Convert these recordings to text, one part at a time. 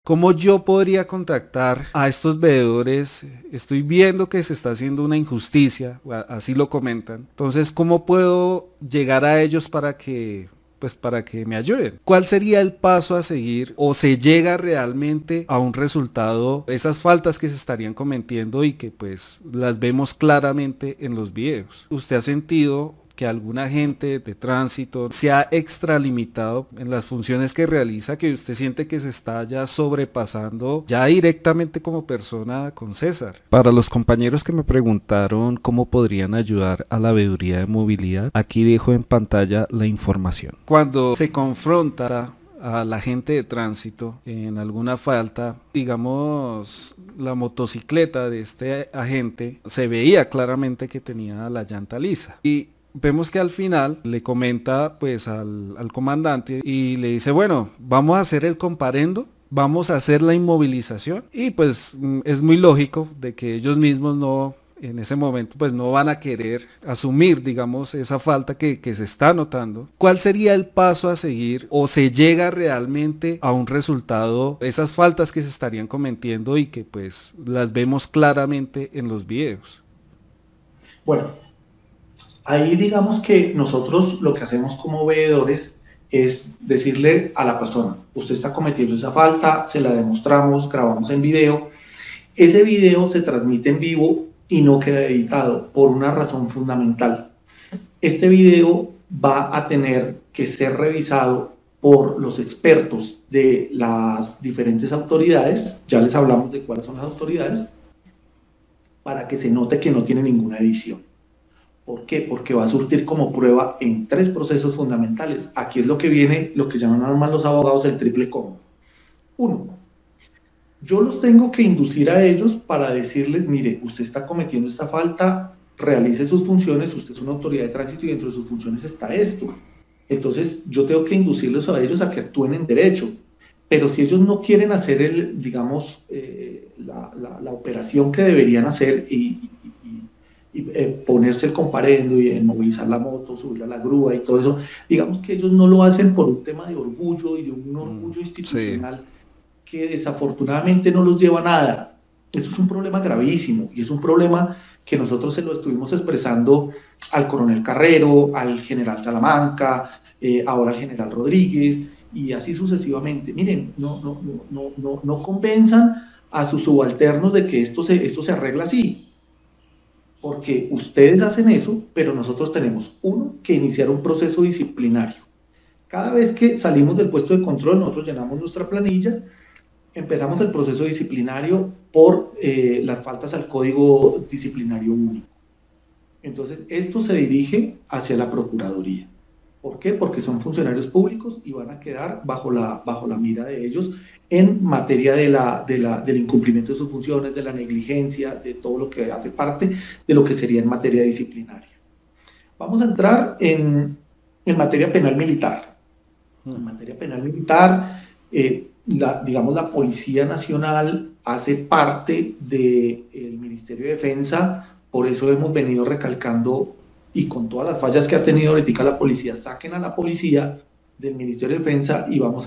¿Cómo yo podría contactar a estos veedores? Estoy viendo que se está haciendo una injusticia, así lo comentan. Entonces, ¿cómo puedo llegar a ellos para que me ayuden? ¿Cuál sería el paso a seguir o se llega realmente a un resultado, esas faltas que se estarían cometiendo y que pues las vemos claramente en los videos? ¿Usted ha sentido que algún agente de tránsito se ha extralimitado en las funciones que realiza, que usted siente que se está ya sobrepasando ya directamente como persona con César? Para los compañeros que me preguntaron cómo podrían ayudar a la veeduría de movilidad, aquí dejo en pantalla la información. Cuando se confronta a la gente de tránsito en alguna falta, digamos, la motocicleta de este agente se veía claramente que tenía la llanta lisa y vemos que al final le comenta pues al comandante y le dice, bueno, vamos a hacer el comparendo, vamos a hacer la inmovilización y pues es muy lógico de que ellos mismos no, en ese momento pues no van a querer asumir, digamos, esa falta que se está notando. ¿Cuál sería el paso a seguir o se llega realmente a un resultado, esas faltas que se estarían cometiendo y que pues las vemos claramente en los videos? Bueno, ahí digamos que nosotros lo que hacemos como veedores es decirle a la persona, usted está cometiendo esa falta, se la demostramos, grabamos en video. Ese video se transmite en vivo y no queda editado por una razón fundamental. Este video va a tener que ser revisado por los expertos de las diferentes autoridades, ya les hablamos de cuáles son las autoridades, para que se note que no tiene ninguna edición. ¿Por qué? Porque va a surtir como prueba en tres procesos fundamentales. Aquí es lo que viene, lo que llaman normal los abogados el triple combo. Uno, yo los tengo que inducir a ellos para decirles, mire, usted está cometiendo esta falta, realice sus funciones, usted es una autoridad de tránsito y dentro de sus funciones está esto. Entonces, yo tengo que inducirlos a ellos a que actúen en derecho. Pero si ellos no quieren hacer digamos, la operación que deberían hacer ponerse el comparendo y movilizar la moto, subirla a la grúa y todo eso, digamos que ellos no lo hacen por un tema de orgullo y de un orgullo Sí. institucional que desafortunadamente no los lleva a nada. Eso es un problema gravísimo y es un problema que nosotros se lo estuvimos expresando al coronel Carrero, al general Salamanca, ahora al general Rodríguez y así sucesivamente. Miren, no convenzan a sus subalternos de que esto se arregla así, porque ustedes hacen eso, pero nosotros tenemos, uno, que iniciar un proceso disciplinario. Cada vez que salimos del puesto de control, nosotros llenamos nuestra planilla, empezamos el proceso disciplinario por las faltas al Código Disciplinario Único. Entonces, esto se dirige hacia la Procuraduría. ¿Por qué? Porque son funcionarios públicos y van a quedar bajo la mira de ellos en materia del incumplimiento de sus funciones, de la negligencia, de todo lo que hace parte de lo que sería en materia disciplinaria. Vamos a entrar en materia penal militar. En materia penal militar, digamos, la Policía Nacional hace parte del Ministerio de Defensa, por eso hemos venido recalcando y con todas las fallas que ha tenido ahorita la policía, saquen a la policía del Ministerio de Defensa y vamos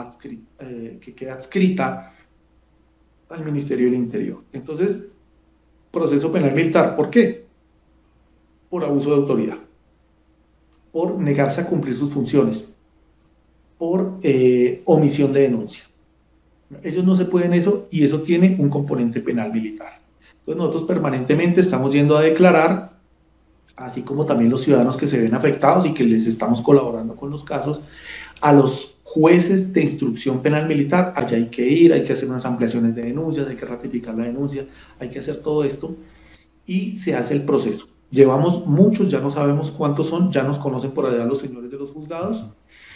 que quede adscrita al Ministerio del Interior. Entonces, proceso penal militar, ¿por qué? Por abuso de autoridad, por negarse a cumplir sus funciones, por omisión de denuncia. Ellos no se pueden eso y eso tiene un componente penal militar. Entonces nosotros permanentemente estamos yendo a declarar, así como también los ciudadanos que se ven afectados y que les estamos colaborando con los casos, a los jueces de instrucción penal militar. Allá hay que ir, hay que hacer unas ampliaciones de denuncias, hay que ratificar la denuncia, hay que hacer todo esto y se hace el proceso. Llevamos muchos, ya no sabemos cuántos son, ya nos conocen por allá los señores de los juzgados.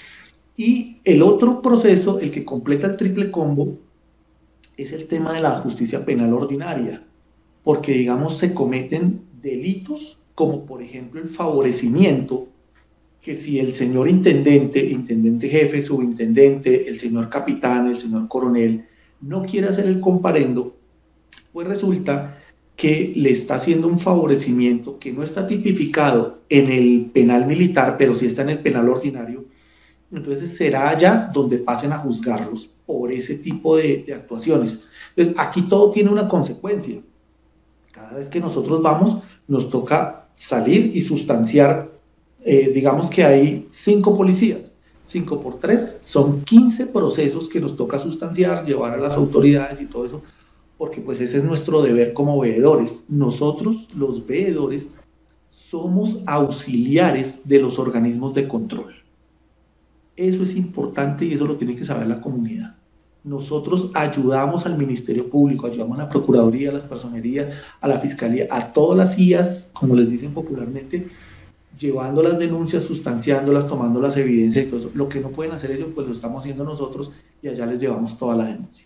Y el otro proceso, el que completa el triple combo, es el tema de la justicia penal ordinaria, porque digamos se cometen delitos como por ejemplo el favorecimiento, que si el señor intendente, intendente jefe, subintendente, el señor capitán, el señor coronel, no quiere hacer el comparendo, pues resulta que le está haciendo un favorecimiento que no está tipificado en el penal militar, pero sí está en el penal ordinario, Entonces será allá donde pasen a juzgarlos por ese tipo de actuaciones. Entonces aquí todo tiene una consecuencia. Cada vez que nosotros vamos, nos toca salir y sustanciar, digamos que hay 5 policías, 5 por 3, son 15 procesos que nos toca sustanciar, llevar a las autoridades y todo eso, porque pues ese es nuestro deber como veedores. Nosotros, los veedores, somos auxiliares de los organismos de control. Eso es importante y eso lo tiene que saber la comunidad. Nosotros ayudamos al Ministerio Público, ayudamos a la Procuraduría, a las Personerías, a la Fiscalía, a todas las IAS, como les dicen popularmente, llevando las denuncias, sustanciándolas, tomando las evidencias y todo eso. Lo que no pueden hacer ellos, pues lo estamos haciendo nosotros y allá les llevamos toda la denuncia.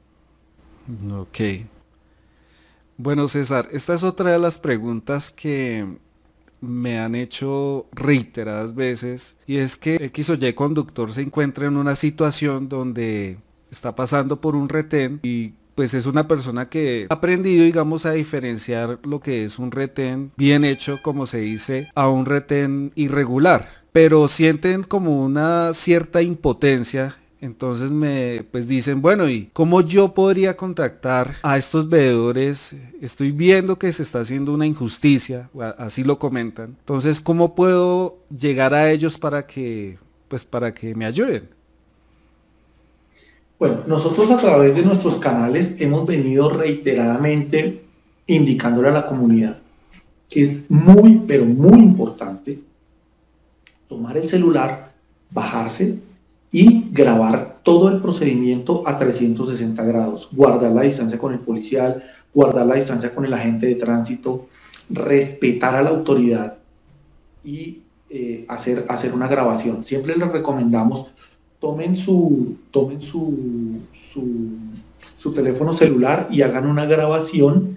Ok. Bueno, César, esta es otra de las preguntas que me han hecho reiteradas veces y es que X o Y conductor se encuentra en una situación donde está pasando por un retén y pues es una persona que ha aprendido, digamos, a diferenciar lo que es un retén bien hecho, como se dice, a un retén irregular, pero sienten como una cierta impotencia. Entonces me pues dicen, bueno, ¿y cómo yo podría contactar a estos veedores? Estoy viendo que se está haciendo una injusticia, así lo comentan. Entonces, ¿cómo puedo llegar a ellos para que me ayuden? Bueno, nosotros a través de nuestros canales hemos venido reiteradamente indicándole a la comunidad que es muy, pero muy importante tomar el celular, bajarse y grabar todo el procedimiento a 360 grados, guardar la distancia con el policial, guardar la distancia con el agente de tránsito, respetar a la autoridad y hacer una grabación. Siempre les recomendamos, tomen su teléfono celular y hagan una grabación,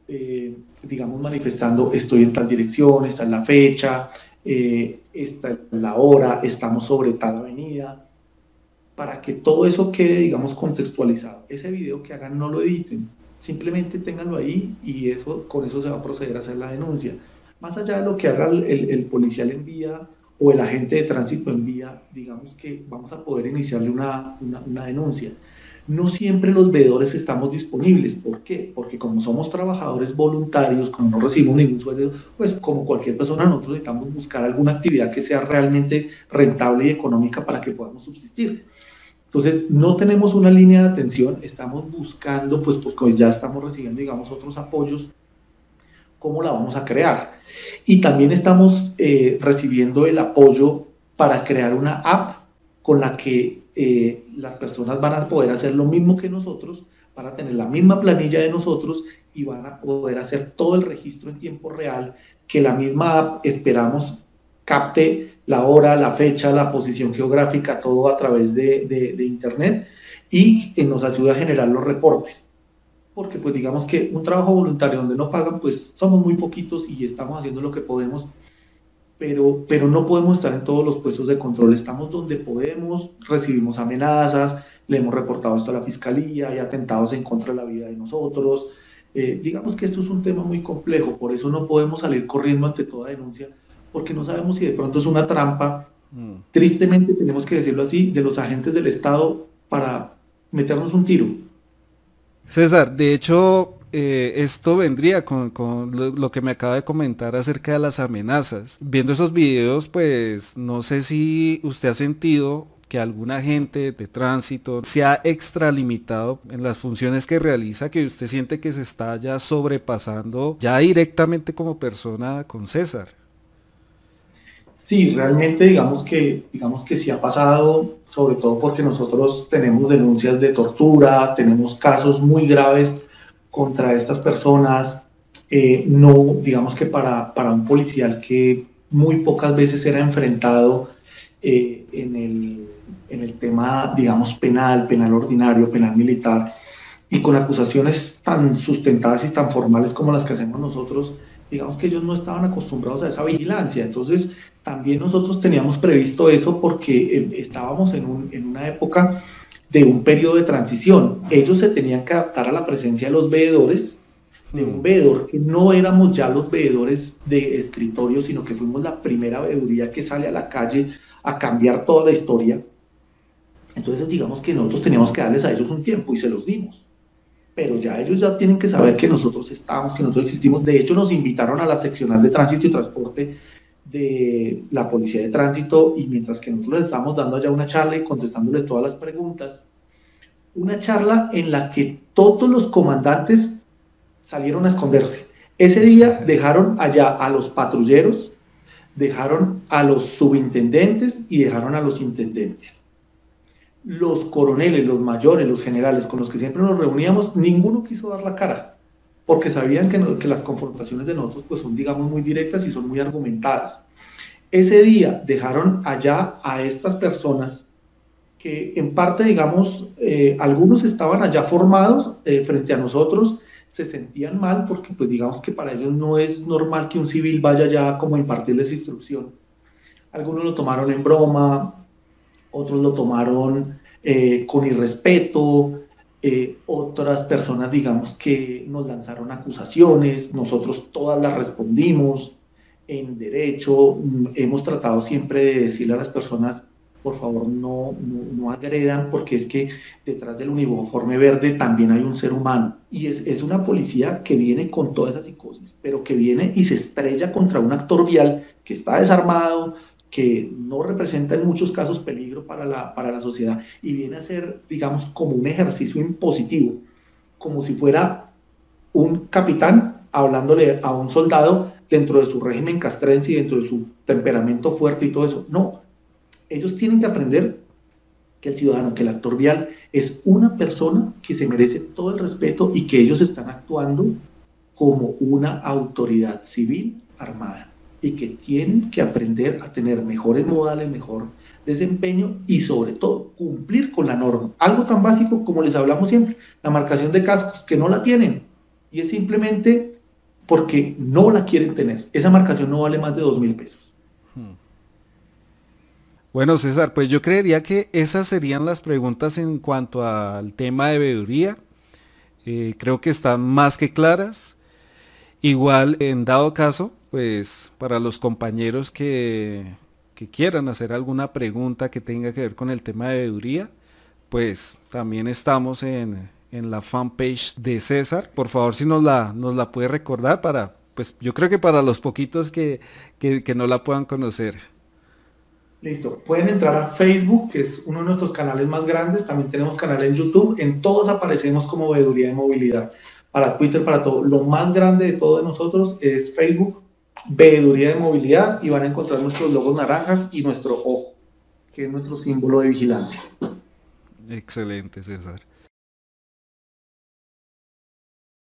digamos, manifestando estoy en tal dirección, esta es la fecha, esta es la hora, estamos sobre tal avenida, para que todo eso quede, digamos, contextualizado. Ese video que hagan no lo editen, simplemente ténganlo ahí y eso, con eso se va a proceder a hacer la denuncia. Más allá de lo que haga el policial en vía o el agente de tránsito en vía, digamos que vamos a poder iniciarle una denuncia. No siempre los veedores estamos disponibles. ¿Por qué? Porque como somos trabajadores voluntarios, como no recibimos ningún sueldo, pues como cualquier persona nosotros necesitamos buscar alguna actividad que sea realmente rentable y económica para que podamos subsistir. Entonces, no tenemos una línea de atención, estamos buscando, pues porque ya estamos recibiendo, digamos, otros apoyos, cómo la vamos a crear. Y también estamos recibiendo el apoyo para crear una app con la que las personas van a poder hacer lo mismo que nosotros, van a tener la misma planilla de nosotros y van a poder hacer todo el registro en tiempo real, que la misma app esperamos capte la hora, la fecha, la posición geográfica, todo a través de internet y nos ayuda a generar los reportes. Porque pues digamos que un trabajo voluntario donde no pagan, pues somos muy poquitos y estamos haciendo lo que podemos, pero no podemos estar en todos los puestos de control, estamos donde podemos, recibimos amenazas, le hemos reportado esto a la fiscalía, hay atentados en contra de la vida de nosotros, digamos que esto es un tema muy complejo, por eso no podemos salir corriendo ante toda denuncia, porque no sabemos si de pronto es una trampa, tristemente tenemos que decirlo así, de los agentes del Estado para meternos un tiro. César, de hecho, esto vendría con lo que me acaba de comentar acerca de las amenazas. Viendo esos videos, pues no sé si usted ha sentido que algún agente de tránsito se ha extralimitado en las funciones que realiza, que usted siente que se está ya sobrepasando ya directamente como persona con César. Sí, realmente digamos que sí ha pasado, sobre todo porque nosotros tenemos denuncias de tortura, tenemos casos muy graves contra estas personas, no, digamos que para un policial que muy pocas veces era enfrentado en el tema, digamos, penal ordinario, penal militar, y con acusaciones tan sustentadas y tan formales como las que hacemos nosotros, digamos que ellos no estaban acostumbrados a esa vigilancia. Entonces, también nosotros teníamos previsto eso porque estábamos en una época de un periodo de transición. Ellos se tenían que adaptar a la presencia de los veedores, de un veedor, que no éramos ya los veedores de escritorio, sino que fuimos la primera veeduría que sale a la calle a cambiar toda la historia. Entonces digamos que nosotros teníamos que darles a ellos un tiempo y se los dimos. Pero ya ellos ya tienen que saber que nosotros estamos, que nosotros existimos. De hecho, nos invitaron a la seccional de tránsito y transporte de la Policía de Tránsito, y mientras que nosotros les estábamos dando allá una charla y contestándole todas las preguntas, una charla en la que todos los comandantes salieron a esconderse. Ese día dejaron allá a los patrulleros, dejaron a los subintendentes y dejaron a los intendentes. Los coroneles, los mayores, los generales con los que siempre nos reuníamos, ninguno quiso dar la cara, porque sabían que las confrontaciones de nosotros pues son, digamos, muy directas y son muy argumentadas. Ese día dejaron allá a estas personas que en parte, digamos, algunos estaban allá formados frente a nosotros, se sentían mal porque pues digamos que para ellos no es normal que un civil vaya allá como a impartirles instrucción. Algunos lo tomaron en broma, otros lo tomaron con irrespeto, otras personas, digamos, que nos lanzaron acusaciones, nosotros todas las respondimos en derecho. Hemos tratado siempre de decirle a las personas, por favor, no agredan, porque es que detrás del uniforme verde también hay un ser humano, y es una policía que viene con toda esa psicosis, pero que viene y se estrella contra un actor vial que está desarmado, que no representa en muchos casos peligro para la sociedad, y viene a ser, digamos, como un ejercicio impositivo, como si fuera un capitán hablándole a un soldado dentro de su régimen castrense y dentro de su temperamento fuerte y todo eso. No, ellos tienen que aprender que el ciudadano, que el actor vial es una persona que se merece todo el respeto y que ellos están actuando como una autoridad civil armada, y que tienen que aprender a tener mejores modales, mejor desempeño y sobre todo cumplir con la norma. Algo tan básico como les hablamos siempre, la marcación de cascos, que no la tienen, y es simplemente porque no la quieren tener. Esa marcación no vale más de 2.000 pesos. Bueno, César, pues yo creería que esas serían las preguntas en cuanto al tema de veeduría. Creo que están más que claras. Igual, en dado caso, pues para los compañeros que quieran hacer alguna pregunta que tenga que ver con el tema de veeduría, pues también estamos en la fanpage de César. Por favor, si nos la puede recordar para, pues yo creo que para los poquitos que no la puedan conocer. Listo, pueden entrar a Facebook, que es uno de nuestros canales más grandes. También tenemos canal en YouTube, en todos aparecemos como Veeduría de Movilidad. Para Twitter, para todo. Lo más grande de todo de nosotros es Facebook, Veeduría de Movilidad, y van a encontrar nuestros logos naranjas y nuestro ojo, que es nuestro símbolo de vigilancia. Excelente, César.